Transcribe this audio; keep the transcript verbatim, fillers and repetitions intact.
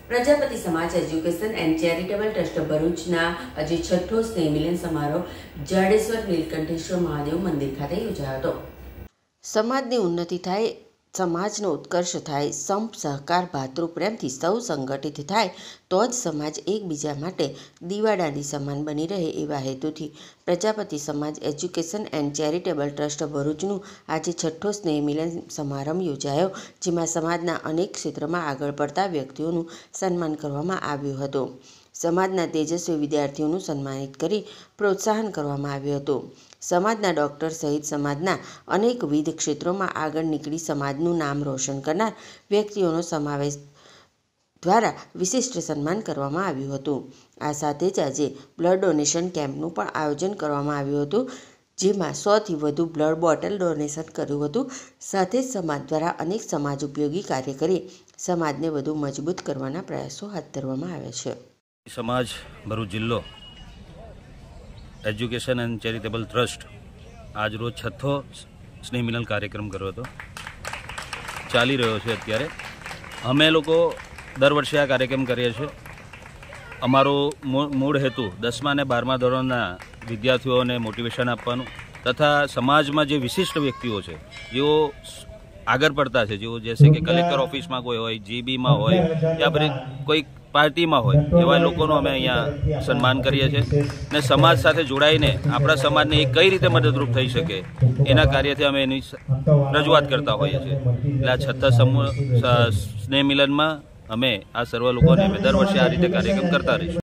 Prajapati Samaj education and charitable trust ભરૂચના આજે છઠ્ઠો સ્નેહ મિલન સમારોહ જાડેશ્વર નીલકંઠેશ્વર મહાદેવ મંદિર ખાતે યોજાયો હતો। સમાજની ઉન્નતિ થાય, સમાજનો ઉત્કર્ષ થાય, સંપ સહકાર ભાતૃ પ્રેમથી સૌ સંગઠિત થાય તો જ સમાજ એકબીજા માટે દીવાદાંડી સમાન બની રહે એવા હેતુથી Prajapati Samaj education and charitable trust ભરૂચનું આજે છઠ્ઠો સ્નેહ મિલન સમારંભ યોજાયો, જેમાં સમાજના અનેક ક્ષેત્રમાં આગળ પડતા વ્યક્તિઓનું સન્માન કરવામાં આવ્યું હતું। સમાજના તેજસ્વી વિદ્યાર્થીઓનું સન્માનિત કરી પ્રોત્સાહન કરવામાં આવ્યું હતું। સમાજના ડૉક્ટર સહિત સમાજના અનેકવિધ ક્ષેત્રોમાં આગળ નીકળી સમાજનું નામ રોશન કરનાર વ્યક્તિઓનો સમાવેશ દ્વારા વિશિષ્ટ સન્માન કરવામાં આવ્યું હતું। આ સાથે જ આજે બ્લડ ડોનેશન કેમ્પનું પણ આયોજન કરવામાં આવ્યું હતું, જેમાં સોથી વધુ બ્લડ બોટલ ડોનેશન કર્યું હતું। સાથે જ સમાજ દ્વારા અનેક સમાજ ઉપયોગી કાર્ય કરી સમાજને વધુ મજબૂત કરવાના પ્રયાસો હાથ ધરવામાં આવ્યા છે। समाज भरूच जिल्लो एज्युकेशन एंड चेरिटेबल ट्रस्ट आज रोज छठो स्नेह मिलन कार्यक्रम कर्यो हतो चाली रह्यो छे। अत्यारे अमे लोको दर वर्षे आ कार्यक्रम करीए छीए। अमारो मूळ हेतु दसमा ने बारमा धोरणना विद्यार्थीओने मोटिवेशन आपवानुं तथा समाजमां जे विशिष्ट व्यक्तिओ छे जेओ आगळ पड़ता है, जो जैसे कि कलेक्टर ऑफिस में कोई हो, जीबी में हो या फिर कोई पार्टी में हो, एवा लोगों अमे अहींया सन्मान करीए छीए ने समाज साथे जोड़ाईने आपणा समाजने एक कई रीते मददरूप थई शके एना कार्यथी अमे एनी रजूआत करता होईए छीए। એટલે આ છઠ્ઠા સમूह स्नेह मिलन में अमे आ सर्व लोकोने दर वर्षे आ रीते कार्यक्रम करता रहीशुं।